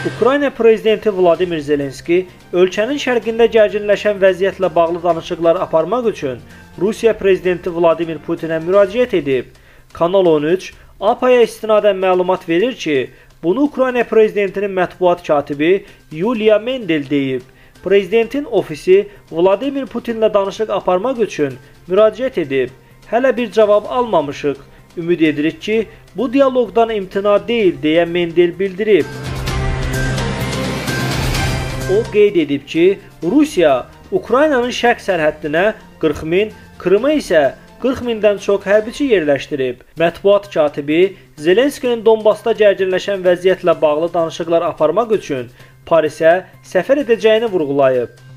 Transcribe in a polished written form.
Ukrayna prezidenti Vladimir Zelenski ölkənin şərqində gərginləşən vəziyyətlə bağlı danışıqlar aparmaq üçün Rusiya prezidenti Vladimir Putinə müraciət edib. Kanal 13 APA-ya istinadən məlumat verir ki, bunu Ukrayna prezidentinin mətbuat katibi Yuliya Mendel deyib. Prezidentin ofisi Vladimir Putinlə danışıq aparmaq üçün müraciət edib. Hələ bir cavab almamışıq. Ümid edirik ki, bu dialoqdan imtina deyil, deyə Mendel bildirib. O qeyd edib ki, Rusiya Ukraynanın şərq sərhəddinə 40 min, Krıma isə 40 mindən çox hərbiçi yerləşdirib. Mətbuat katibi Zelenskinin Donbasda gərginləşən vəziyyətlə bağlı danışıqlar aparmaq üçün Parisə səfər edəcəyini vurğulayıb.